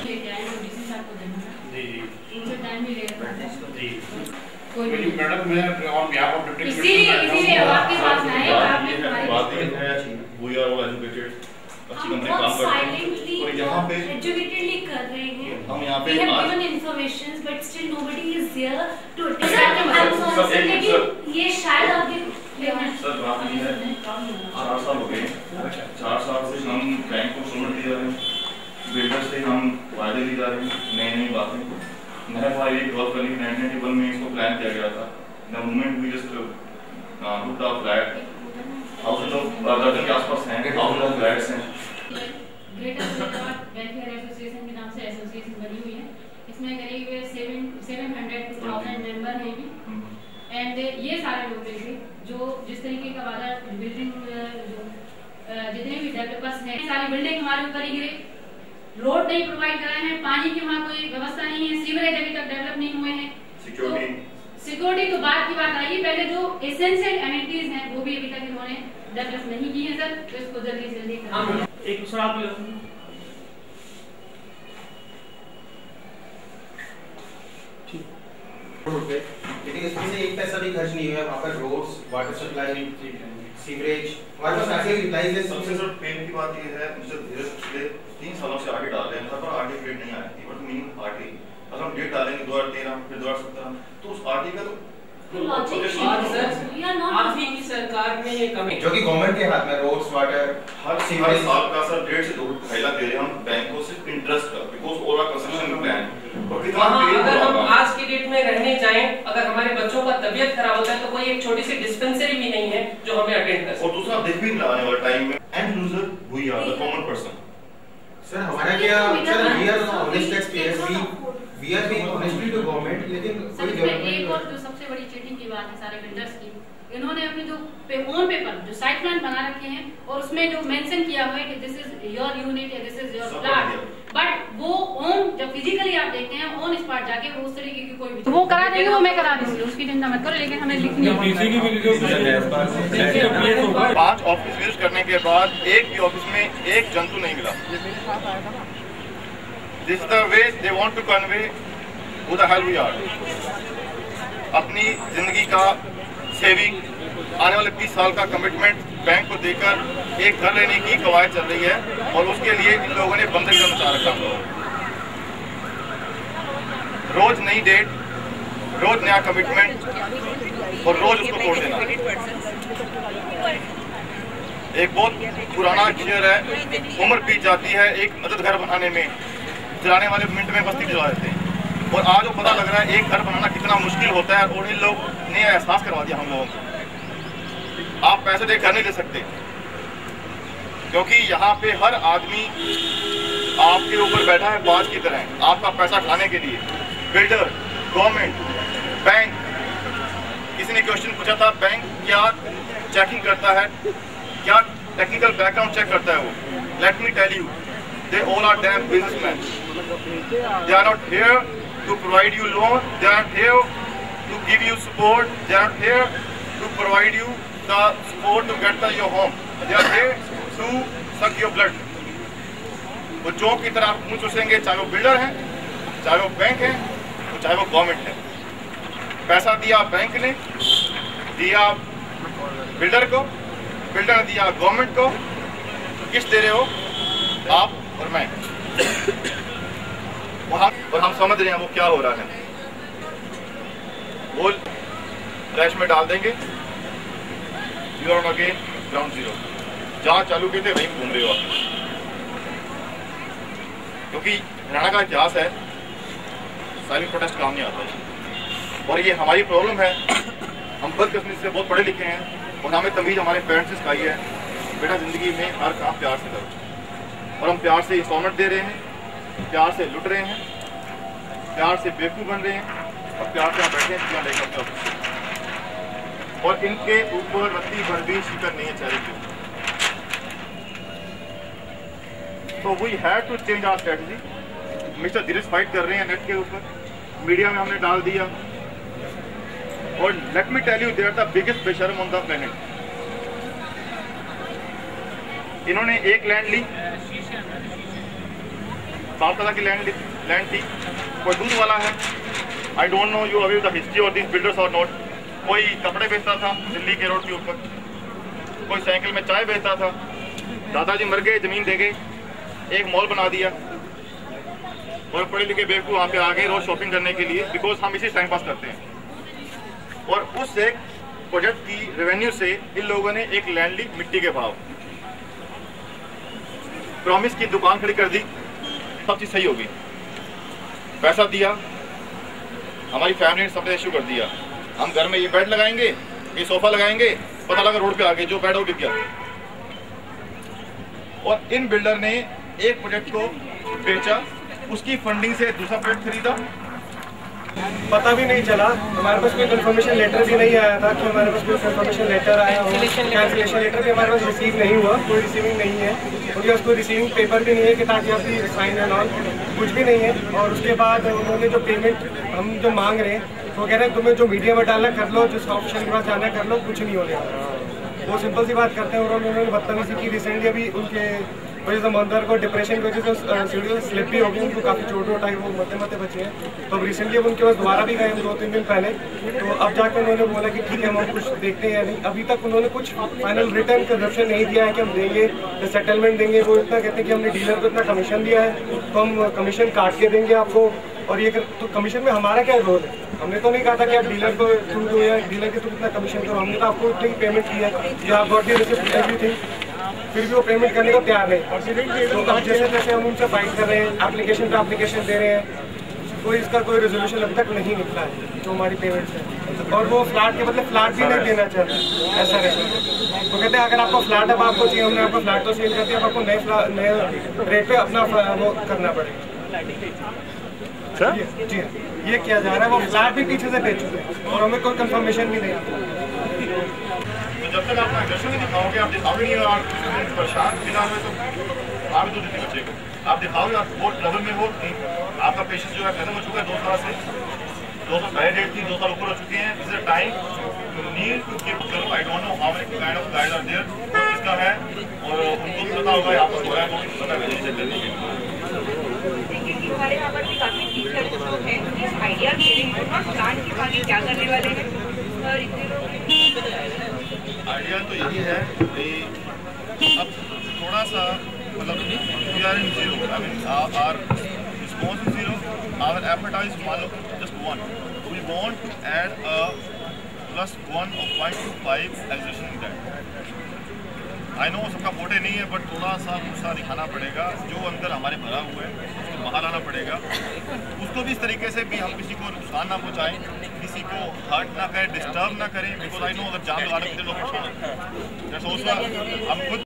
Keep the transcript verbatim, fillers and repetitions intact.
लेके आए हैं डीसी साहब को देना है जी जी उनसे टाइम भी लेगा जी कोई भी मैडम मैं ऑन बिहाफ ऑफ डिप्टी इसीलिए इसीलिए आपके पास आए हैं आपने हमारी बात ये है वी आर ऑल एजुकेटेड अच्छी कंपनी काम करते हैं और यहाँ पे एजुकेटेडली कर रहे हैं हम यहाँ पे given information but still nobody is here to take ये शायद आपके सर बात नहीं है चार साल हो गए चार साल से हम बैंक को सुनने दे रहे हैं बिल्डर से हम वायदे दी जा रहे हैं नई नई बातें नया फाइल ड्रॉप करने की नाइनटीन नाइंटी वन में इसको प्लान किया गया था the moment we just looked of flat thousand of दर्जन के आसपास हैं थाउजेंड ऑफ फ्लैट्स हैं ग्रेटर फरीदाबाद वेलफेयर एसोसिएशन के नाम से एसोसिएशन बनी हुई है इसमें करीब seven hundred two thousand member हैं भी एंड ये सारे लोग थे जो जिस तरीके का वादा बिल्डिंग जितने भी डेवलपर्स हैं सारी बिल्डिंग हमारे ऊपर ही गिरे रोड नहीं प्रोवाइड कराए हैं पानी की वहाँ कोई व्यवस्था नहीं है सीवरेज अभी तक डेवलप नहीं हुए हैं सिक्योरिटी सिक्योरिटी तो बाद की बात आई पहले जो एसेंशियल एमिनिटीज हैं वो भी अभी तक इन्होंने डेवलप नहीं की है सर तो इसको जल्दी से जल्दी करें एक दूसरा आप लेकिन इसमें से एक पैसा भी खर्च नहीं हुआ वहाँ पर रोड्स वाटर सप्लाई सीवरेज हमारे पास ऐसे रिप्लाईज है सबसे सर पेन की बात ये है मुझे धीरे पिछले तीन सालों से आगे डाल रहे हैं हर बार आगे डेट नहीं आती बट मीनिंग आगे अगर हम डेट डालेंगे दो हज़ार तेरह फिर दो हज़ार सत्रह तो उस आरटी का तो आपकी की सरकार में ये कमी जो कि गवर्नमेंट के हाथ में रोड्स वाटर हर सीवरेज साल का सर डेढ़ से दो ढाई लाख दे रहे हैं हम बैंकों से इंटरेस्ट का बिकॉज ओला कंस्ट्रक्शन प्लान और कितना अगर हम आज की डेट में रहने जाएं अगर हमारे बच्चों का तबीयत खराब होता है तो कोई एक छोटी सी डिस्पेंसरी भी नहीं है जो हमें अटेंड कर सके और दूसरा देख भी आने वाले टाइम में end user we are the common person sir हमारा क्या sir we are honest tax payers we we are being honestly to government लेकिन कोई डेवलपमेंट एक और जो सबसे बड़ी चीटिंग की बात है सारे बिल्डर्स की इन्होंने अपने जो पे, ओन पेपर जो साइट प्लान बना रखे हैं और उसमें जो मेंशन किया हुआ है कि दिस इज योर यूनिट या this is your plot but वो ओन जब फिजिकली आप देखते हैं ऑन स्पॉट जाके वो उस तरीके की कोई भी वो करा देंगे वो मैं करा दूंगी उसकी चिंता मत करो लेकिन हमें लिखनी है पांच ऑफिस विजिट करने के बाद एक भी ऑफिस में एक जंतु नहीं मिला this the way they want to convey who the hell we are अपनी जिंदगी का सेविंग आने वाले बीस साल का कमिटमेंट बैंक को देकर एक घर लेने की कवायद चल रही है और उसके लिए इन लोगों ने बंधक ऋण मचा रखा है रोज नई डेट रोज नया कमिटमेंट और रोज उसको तोड़ देना एक बहुत पुराना शेर है उम्र बीत जाती है एक मदद घर बनाने में जलाने वाले मिनट में बस्ती जला देते हैं और आज वो पता लग रहा है एक घर बनाना कितना मुश्किल होता है और इन लोग ने एहसास करवा दिया हम लोगों को आप पैसे दे घर नहीं ले सकते क्योंकि यहाँ पे हर आदमी आपके ऊपर बैठा है बाज की तरह आपका पैसा खाने के लिए बिल्डर गवर्नमेंट बैंक किसी ने क्वेश्चन पूछा था बैंक क्या चेकिंग करता है क्या टेक्निकल बैकग्राउंड चेक करता है वो let me tell you they all are damn businessman they are not here to provide you loan, they are here to give you support, they are here to provide you the support to get to your home, they are here to suck your blood. वो जो की तरह आप मुँह चूसेंगे चाहे वो builder है चाहे वो बैंक है तो चाहे वो गवर्नमेंट है पैसा दिया बैंक ने दिया बिल्डर को बिल्डर ने दिया गवर्नमेंट को किस दे रहे हो आप और मैं वहाँ और हम समझ रहे हैं वो क्या हो रहा है वो क्रैश में डाल देंगे you are again ground zero जहाँ चालू किए थे वहीं घूम रहे हो आप क्योंकि हरियाणा का इतिहास है साइलेंट प्रोटेस्ट काम नहीं आता है और ये हमारी प्रॉब्लम है हम बदकिस्मती से बहुत पढ़े लिखे हैं और हमें तमीज हमारे पेरेंट्स ने सिखाई है बेटा जिंदगी में हर काम प्यार से करो और हम प्यार से इंस्टॉलमेंट दे रहे हैं प्यार से लुट रहे हैं प्यार से बेवकूफ बन रहे हैं और प्यार से आप बैठे हैं लेकर ऑफिस और इनके ऊपर रत्ती भर भी शिकर नहीं है चेहरे के तो we have to change our strategy mister Dheeraj fight कर रहे हैं नेट के ऊपर मीडिया में हमने डाल दिया और let me tell you they are the biggest बेशर्म ऑन द प्लेनेट इन्होंने एक लैंड ली सात तरह की लैंड लैंड थी। कोई दूध वाला है, I don't know you away the history of this builders और नॉट। कोई कपड़े बेचता था दिल्ली के रोड के ऊपर, कोई साइकिल में चाय बेचता था। दादाजी मर गए, जमीन दे गए, एक मॉल बना दिया और पढ़े लिखे बेवकूफ वहाँ पे आ गए रोज शॉपिंग करने के लिए, बिकॉज हम इसी टाइम पास करते हैं। और उस एक प्रोजेक्ट की रेवेन्यू से इन लोगों ने एक लैंड ली मिट्टी के भाव, प्रॉमिस की दुकान खड़ी कर दी, सब चीज सही होगी, पैसा दिया, हमारी फैमिली ने सबने इश्यू कर दिया, हम घर में ये बेड लगाएंगे, ये सोफा लगाएंगे, पता लगा रोड पे आ गए, जो बेड वो बिक गया। और इन बिल्डर ने एक प्रोजेक्ट को बेचा, उसकी फंडिंग से दूसरा प्रोजेक्ट खरीदा, पता भी नहीं चला। हमारे पास कोई कंफर्मेशन लेटर भी नहीं आया था कि हमारे पास कोई कंफर्मेशन लेटर आया हो। कैंसिलेशन लेटर भी हमारे पास रिसीव नहीं हुआ, कोई रिसीविंग नहीं है, क्योंकि उसको रिसीविंग पेपर भी नहीं है कि ताकि आप साइन एंड ऑल, कुछ भी नहीं है। और उसके बाद उन्होंने जो पेमेंट हम जो मांग रहे हैं वो कह रहे हैं तुम्हें जो मीडिया में डालना कर लो, जो ऑफिशियल के पास जाना कर लो, कुछ नहीं होने वाला। वो सिंपल सी बात करते हैं। और उन्होंने बदतमीजी की। रिसेंटली अभी उनके वजह से मंदर को डिप्रेशन की वजह से सीढ़ी स्लिप भी हो गई, उनको काफ़ी चोट वोट आई, वो मते मते बचे हैं। तो अब रिसेंटली अब उनके पास दोबारा भी गए हम दो तीन दिन पहले, तो अब जाकर उन्होंने बोला कि ठीक है हम कुछ देखते हैं या नहीं। अभी तक उन्होंने कुछ फाइनल रिटर्न कंजप्शन नहीं दिया है कि हम देंगे, सेटलमेंट देंगे। वो इतना कहते हैं कि हमने डीलर को इतना कमीशन दिया है तो हम कमीशन काट के देंगे आपको। और ये तो कमीशन में हमारा क्या रोल है? हमने तो नहीं कहा था कि आप डीलर को थ्रू दो या डीलर के थ्रू इतना कमीशन करो, हमने तो आपको इतनी पेमेंट की है या आप गॉट दी रिसिप्ट एवरीथिंग, फिर भी वो पेमेंट करने को तैयार नहीं। तो अब जैसे जैसे हम उनसे फाइट कर रहे हैं, एप्लीकेशन पे एप्लीकेशन दे रहे हैं, कोई इसका कोई रेजोल्यूशन अभी तक नहीं निकला है जो हमारी पेमेंट है। और वो फ्लैट के बदले फ्लैट भी नहीं देना चाहते ऐसा रहता। तो कहते हैं अगर आपको फ्लैट अब आपको चाहिए, हमने आपको फ्लैट तो सेल कर दिया, अब आपको नए नए रेट पे अपना वो करना पड़ेगा। जी ये किया जा रहा है। वो फ्लैट भी पीछे से बेच चुके हैं और हमें कोई कंफर्मेशन भी नहीं। तो जब तक आप अग्रेशन नहीं दिखाओगे, आप दिखाओगे नहीं और आप परेशान फिलहाल में, तो आप तो देते बच्चे को आप दिखाओगे, आप बहुत ट्रबल में हो, आपका पेशेंस जो है खत्म हो चुका है दो साल से, दो साल पहले डेट थी, दो साल ऊपर हो चुके हैं। This is a time to need to give, I don't know how many kind of guide are there किसका है, और उनको भी पता होगा आपको हो रहा है, वो पता है नीचे करने के। हमारे यहाँ पर भी काफी टीचर जो लोग हैं ये आइडिया दे रहे हैं और प्लान के बाद क्या करने वाले हैं। और इतने लोग आइडिया तो यही है कि अब थोड़ा सा मतलब we are in zero, I mean our response is zero, our effort is मान लो just one, we want to add a plus one और point two five execution in that. I know सबका फोटे नहीं है, बट थोड़ा सा गुस्सा दिखाना पड़ेगा, जो अंदर हमारे भरा हुआ है उसको बाहर आना पड़ेगा। उसको भी इस तरीके से भी हम किसी को नुकसान ना पहुँचाएं, किसी को हर्ट ना करें, डिस्टर्ब ना करें, बिकॉज आई नो अगर जान लगा रहे लोग नुकसान हम खुद